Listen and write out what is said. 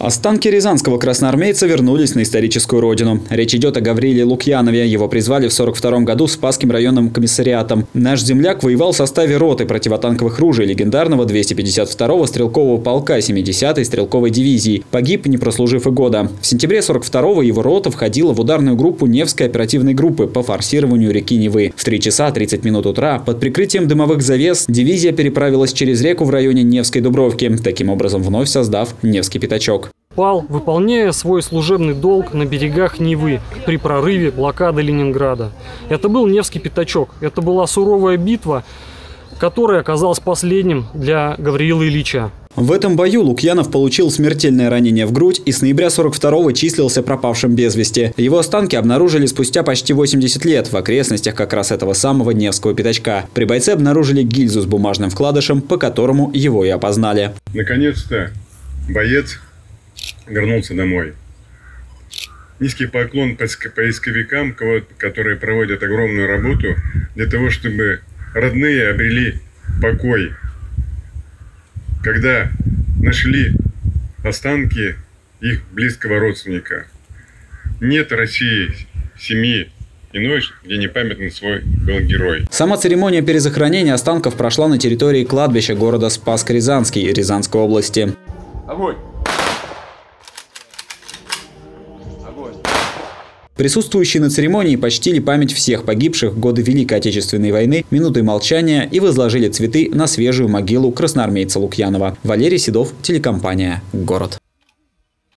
Останки рязанского красноармейца вернулись на историческую родину. Речь идет о Гавриле Лукьянове. Его призвали в 1942 году Спасским районным комиссариатом. Наш земляк воевал в составе роты противотанковых ружей легендарного 252-го стрелкового полка 70-й стрелковой дивизии. Погиб, не прослужив и года. В сентябре 1942-го его рота входила в ударную группу Невской оперативной группы по форсированию реки Невы. В 3 часа 30 минут утра под прикрытием дымовых завес дивизия переправилась через реку в районе Невской Дубровки, таким образом вновь создав Невский пятачок. Пал, выполняя свой служебный долг на берегах Невы при прорыве блокады Ленинграда. Это был Невский пятачок. Это была суровая битва, которая оказалась последним для Гавриила Ильича. В этом бою Лукьянов получил смертельное ранение в грудь и с ноября 1942-го числился пропавшим без вести. Его останки обнаружили спустя почти 80 лет в окрестностях как раз этого самого Невского пятачка. При бойце обнаружили гильзу с бумажным вкладышем, по которому его и опознали. Наконец-то боец вернулся домой. Низкий поклон поисковикам, которые проводят огромную работу для того, чтобы родные обрели покой. Когда нашли останки их близкого родственника. Нет в России семьи иной, где не памятен свой был герой. Сама церемония перезахоронения останков прошла на территории кладбища города Спасск-Рязанский Рязанской области. Огонь! Присутствующие на церемонии почтили память всех погибших в годы Великой Отечественной войны минутой молчания и возложили цветы на свежую могилу красноармейца Лукьянова. Валерий Седов, телекомпания «Город».